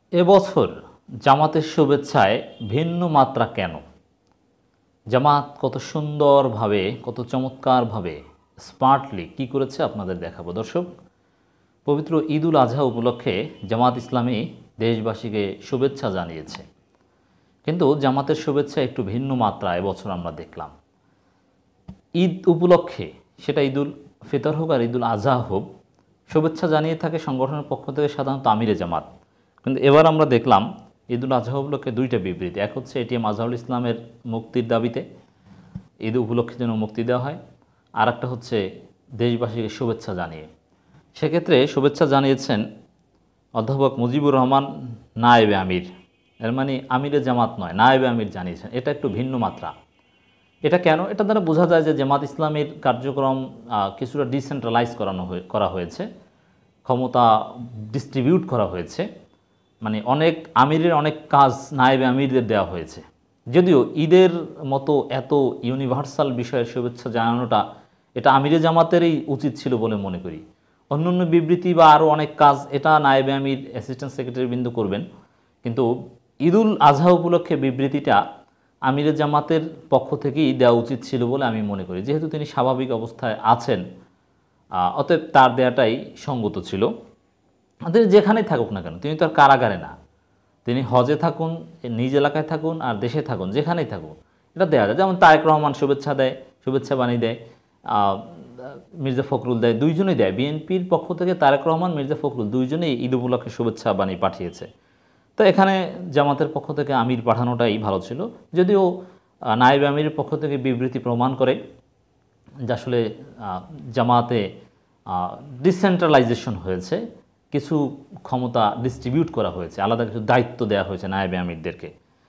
এবছর জামাতের শুভেচ্ছায় ভিন্ন মাত্রা কেন? জামাত কত সুন্দরভাবে, কত চমৎকারভাবে, স্মার্টলি কি করেছে আপনাদের দেখাবো। দর্শক, পবিত্র ঈদুল আজহা উপলক্ষে জামাত ইসলামী দেশবাসীকে শুভেচ্ছা জানিয়েছে। কিন্তু জামাতের শুভেচ্ছা একটু ভিন্ন মাত্রা এবছর আমরা দেখলাম। ঈদ উপলক্ষে, সেটা ঈদুল ফিতর হোক আর ঈদুল আজহা হোক, শুভেচ্ছা জানিয়ে থাকে সংগঠনের পক্ষ থেকে সাধারণত আমিরে জামাত। কিন্তু এবার আমরা দেখলাম ঈদুল আজহা উপলক্ষে দুইটা বিবৃতি। এক হচ্ছে এটিএম আজহারুল ইসলামের মুক্তির দাবিতে ঈদ উপলক্ষে যেন মুক্তি দেওয়া হয়, আর একটা হচ্ছে দেশবাসীকে শুভেচ্ছা জানিয়ে। সেক্ষেত্রে শুভেচ্ছা জানিয়েছেন অধ্যাপক মুজিবুর রহমান নায়েবে আমির। এর মানে আমিরে জামাত নয়, নায়েবে আমির জানিয়েছেন। এটা একটু ভিন্ন মাত্রা। এটা কেন? এটা দ্বারা বোঝা যায় যে জামাত ইসলামের কার্যক্রম কিছুটা ডিসেন্ট্রালাইজ করা হয়েছে, ক্ষমতা ডিস্ট্রিবিউট করা হয়েছে। মানে অনেক আমিরের অনেক কাজ নায়েবে আমিরদের দেওয়া হয়েছে। যদিও ঈদের মতো এত ইউনিভার্সাল বিষয়ের শুভেচ্ছা জানানোটা এটা আমিরে জামাতেরই উচিত ছিল বলে মনে করি। অন্যান্য বিবৃতি বা আরও অনেক কাজ এটা নায়েবে আমির, অ্যাসিস্ট্যান্ট সেক্রেটারি বৃন্দ করবেন। কিন্তু ঈদুল আজহা উপলক্ষে বিবৃতিটা আমিরে জামাতের পক্ষ থেকেই দেওয়া উচিত ছিল বলে আমি মনে করি। যেহেতু তিনি স্বাভাবিক অবস্থায় আছেন, অতএব তার দেওয়াটাই সঙ্গত ছিল। তিনি যেখানেই থাকুক না কেন, তিনি তো আর কারাগারে না। তিনি হজে থাকুন, নিজ এলাকায় থাকুন আর দেশে থাকুন, যেখানেই থাকুন, এটা দেওয়া যায়। যেমন তারেক রহমান শুভেচ্ছা দেয়, শুভেচ্ছা বাণী দেয়, মির্জা ফখরুল দেয়, দুইজনেই দেয়। বিএনপির পক্ষ থেকে তারেক রহমান, মির্জা ফখরুল দুইজনেই ঈদ উপলক্ষে শুভেচ্ছা বাণী পাঠিয়েছে। তো এখানে জামাতের পক্ষ থেকে আমির পাঠানোটাই ভালো ছিল। যদিও নায়েব আমিরের পক্ষ থেকে বিবৃতি প্রমাণ করে যে আসলে জামাতে ডিসেন্ট্রালাইজেশন হয়েছে, কিছু ক্ষমতা ডিস্ট্রিবিউট করা হয়েছে, আলাদা কিছু দায়িত্ব দেওয়া হয়েছে নায়েবে আমিরদেরকে।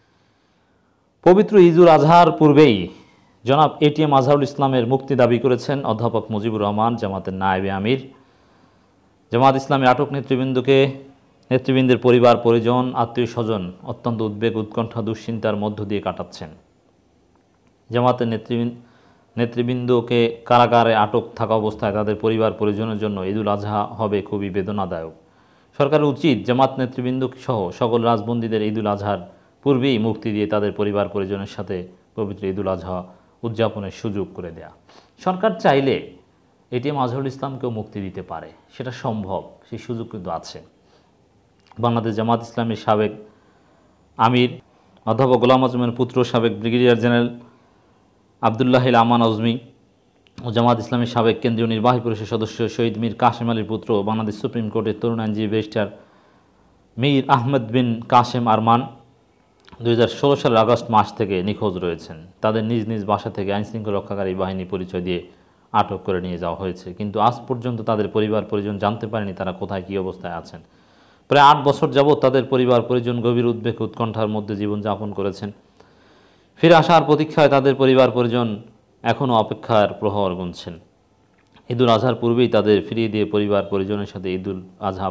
পবিত্র ঈদুল আজহার পূর্বেই জনাব এটিএম আজহারুল ইসলামের মুক্তি দাবি করেছেন অধ্যাপক মুজিবুর রহমান, জামাতের নায়েবে আমির। জামাত ইসলামের আটক নেতৃবৃন্দের পরিবার পরিজন, আত্মীয় স্বজন অত্যন্ত উদ্বেগ, উৎকণ্ঠা, দুশ্চিন্তার মধ্য দিয়ে কাটাচ্ছেন। জামাতের নেতৃবৃন্দকে কারাগারে আটক থাকা অবস্থায় তাদের পরিবার পরিজনের জন্য ঈদুল আজহা হবে খুবই বেদনাদায়ক। সরকারের উচিত জামাত নেতৃবৃন্দ সহ সকল রাজবন্দীদের ঈদুল আজহার পূর্বেই মুক্তি দিয়ে তাদের পরিবার পরিজনের সাথে পবিত্র ঈদুল আজহা উদযাপনের সুযোগ করে দেয়া। সরকার চাইলে এটিএম আজহারুল ইসলামকেও মুক্তি দিতে পারে, সেটা সম্ভব, সেই সুযোগ কিন্তু আছে। বাংলাদেশ জামাত ইসলামীর সাবেক আমির অধ্যাপক গোলাম আজমের পুত্র সাবেক ব্রিগেডিয়ার জেনারেল আবদুল্লাহিল আমান আজমি ও জামাত ইসলামীর সাবেক কেন্দ্রীয় নির্বাহী পরিষদ সদস্য শহীদ মীর কাশেম আলীর পুত্র বাংলাদেশ সুপ্রিম কোর্টের তরুণ আইনজীবী ব্যারিস্টার মীর আহমেদ বিন কাশেম আরমান 2016 সালের আগস্ট মাস থেকে নিখোঁজ রয়েছেন। তাদের নিজ নিজ বাসা থেকে আইনশৃঙ্খলা রক্ষাকারী বাহিনী পরিচয় দিয়ে আটক করে নিয়ে যাওয়া হয়েছে। কিন্তু আজ পর্যন্ত তাদের পরিবার পরিজন জানতে পারেনি তারা কোথায় কী অবস্থায় আছেন। প্রায় 8 বছর যাবৎ তাদের পরিবার পরিজন গভীর উদ্বেগ উৎকণ্ঠার মধ্যে জীবনযাপন করেছেন। ফিরে আসার প্রতীক্ষায় তাদের পরিবার পরিজন এখনও অপেক্ষার প্রহর গুনছেন। ঈদুল আজহার পূর্বেই তাদের ফিরিয়ে দিয়ে পরিবার পরিজনের সাথে ঈদুল আজহা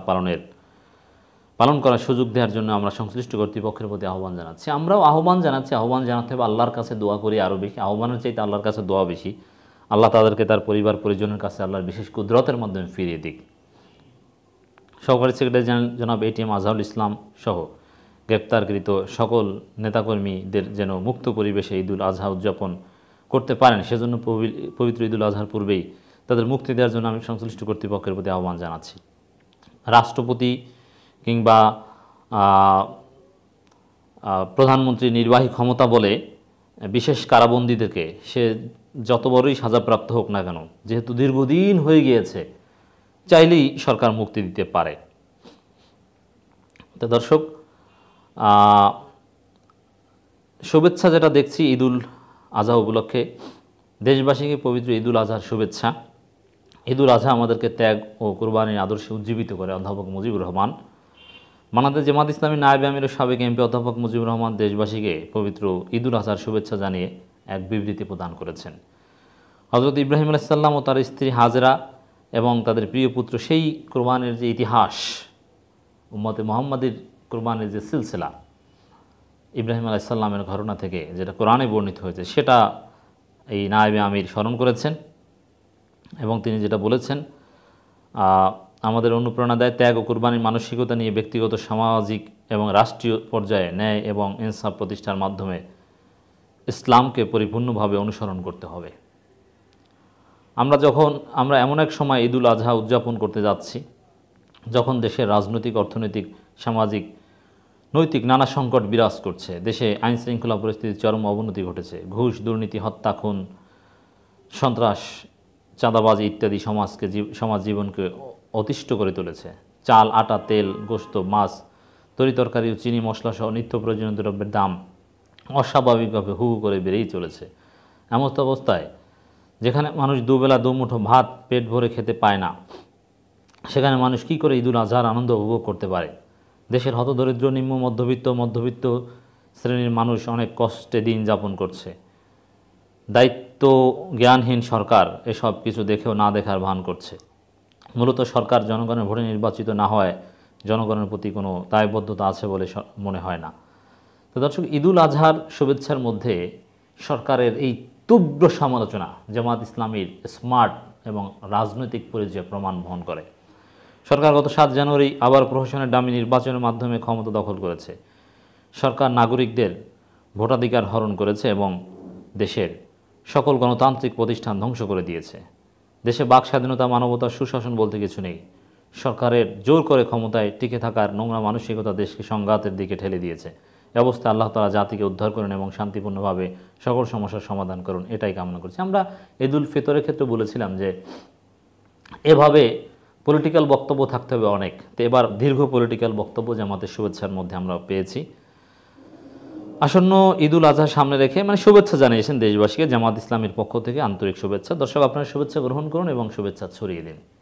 পালন করার সুযোগ দেওয়ার জন্য আমরা সংশ্লিষ্ট কর্তৃপক্ষের প্রতি আহ্বান জানাচ্ছি। আমরাও আহ্বান জানাতে হবে, আল্লাহর কাছে দোয়া করি আরও বেশি। আহ্বানের চাইতে আল্লাহর কাছে দোয়া বেশি। আল্লাহ তাদেরকে তার পরিবার পরিজনের কাছে আল্লাহর বিশেষ কুদরতের মাধ্যমে ফিরিয়ে দিক। সহকারী সেক্রেটারি জেনারেল জনাব এটিএম আজহারুল ইসলাম সহ গ্রেপ্তারকৃত সকল নেতাকর্মীদের যেন মুক্ত পরিবেশে ঈদুল আজহা উদযাপন করতে পারেন, সেজন্য পবিত্র ঈদুল আজহার পূর্বেই তাদের মুক্তি দেওয়ার জন্য আমি সংশ্লিষ্ট কর্তৃপক্ষের প্রতি আহ্বান জানাচ্ছি। রাষ্ট্রপতি কিংবা প্রধানমন্ত্রী নির্বাহী ক্ষমতা বলে বিশেষ কারাবন্দীদেরকে, সে যত বড়ই সাজাপ্রাপ্ত হোক না কেন, যেহেতু দীর্ঘদিন হয়ে গিয়েছে, চাইলেই সরকার মুক্তি দিতে পারে। তো দর্শক, শুভেচ্ছা যেটা দেখছি ঈদুল আজহা উপলক্ষে, দেশবাসীকে পবিত্র ঈদুল আজহার শুভেচ্ছা। ঈদুল আজহা আমাদেরকে ত্যাগ ও কুরবানির আদর্শে উজ্জীবিত করে অধ্যাপক মুজিবুর রহমান। বাংলাদেশ জামাত ইসলামী নায়েবে আমিরের সাবেক এমপি অধ্যাপক মুজিবুর রহমান দেশবাসীকে পবিত্র ঈদুল আজহার শুভেচ্ছা জানিয়ে এক বিবৃতি প্রদান করেছেন। হযরত ইব্রাহিম আলাইহিস সালাম ও তার স্ত্রী হাজেরা এবং তাদের প্রিয় পুত্র, সেই কুরবানির যে ইতিহাস, উম্মতে মুহাম্মাদির কুরবানির যে সিলসিলা, ইব্রাহিম আলাইহিস সালামের ঘটনা থেকে যেটা কোরআনে বর্ণিত হয়েছে, সেটা এই নায়েবে আমির স্মরণ করেছেন। এবং তিনি যেটা বলেছেন, আমাদের অনুপ্রেরণা দেয় ত্যাগ ও কুরবানির মানসিকতা নিয়ে ব্যক্তিগত, সামাজিক এবং রাষ্ট্রীয় পর্যায়ে ন্যায় এবং ইনসাফ প্রতিষ্ঠার মাধ্যমে ইসলামকে পরিপূর্ণভাবে অনুসরণ করতে হবে। আমরা এমন এক সময় ঈদুল আজহা উদযাপন করতে যাচ্ছি যখন দেশের রাজনৈতিক, অর্থনৈতিক, সামাজিক, নৈতিক নানা সংকট বিরাজ করছে। দেশে আইন শৃঙ্খলা পরিস্থিতির চরম অবনতি ঘটেছে। ঘুষ, দুর্নীতি, হত্যা, খুন, সন্ত্রাস, চাঁদাবাজি ইত্যাদি সমাজ জীবনকে অতিষ্ঠ করে তুলেছে। চাল, আটা, তেল, গোশত, মাছ, তরিতরকারি ও চিনি মশলা সহ নিত্য প্রয়োজনীয় দ্রব্যের দাম অস্বাভাবিকভাবে হু হু করে বেড়েই চলেছে। এমন অবস্থায় যেখানে মানুষ দুবেলা দুমুঠো ভাত পেট ভরে খেতে পায় না, সেখানে মানুষ কী করে ঈদুল আজহার আনন্দ উপভোগ করতে পারে? দেশের হতদরিদ্র, নিম্ন মধ্যবিত্ত শ্রেণীর মানুষ অনেক কষ্টে দিন যাপন করছে। দায়িত্ব জ্ঞানহীন সরকার এসব কিছু দেখেও না দেখার ভান করছে। মূলত সরকার জনগণের ভোটে নির্বাচিত না হয় জনগণের প্রতি কোনো দায়বদ্ধতা আছে বলে মনে হয় না। তো দর্শক, ঈদুল আজহার শুভেচ্ছার মধ্যে সরকারের এই তীব্র সমালোচনা জামাত ইসলামীর স্মার্ট এবং রাজনৈতিক পরিচয় প্রমাণ বহন করে। সরকার গত 7 জানুয়ারি আবার প্রহসনের ডামি নির্বাচনের মাধ্যমে ক্ষমতা দখল করেছে। সরকার নাগরিকদের ভোটাধিকার হরণ করেছে এবং দেশের সকল গণতান্ত্রিক প্রতিষ্ঠান ধ্বংস করে দিয়েছে। দেশে বাক স্বাধীনতা, মানবতা, সুশাসন বলতে কিছু নেই। সরকারের জোর করে ক্ষমতায় টিকে থাকার নোংরা মানসিকতা দেশকে সংঘাতের দিকে ঠেলে দিয়েছে। এ অবস্থায় আল্লাহ তাআলা জাতিকে উদ্ধার করেন এবং শান্তিপূর্ণভাবে সকল সমস্যার সমাধান করুন, এটাই কামনা করছি। আমরা ঈদুল ফিতরের ক্ষেত্রে বলেছিলাম যে এভাবে পলিটিক্যাল বক্তব্য থাকতে হবে অনেক। তো এবার দীর্ঘ পলিটিক্যাল বক্তব্য জামাতের শুভেচ্ছার মধ্যে আমরা পেয়েছি। আসন্ন ঈদুল আজহা সামনে রেখে শুভেচ্ছা জানিয়েছেন দেশবাসীকে জামাত ইসলামীর পক্ষ থেকে আন্তরিক শুভেচ্ছা। দর্শক, আপনার শুভেচ্ছা গ্রহণ করুন এবং শুভেচ্ছা ছড়িয়ে দিন।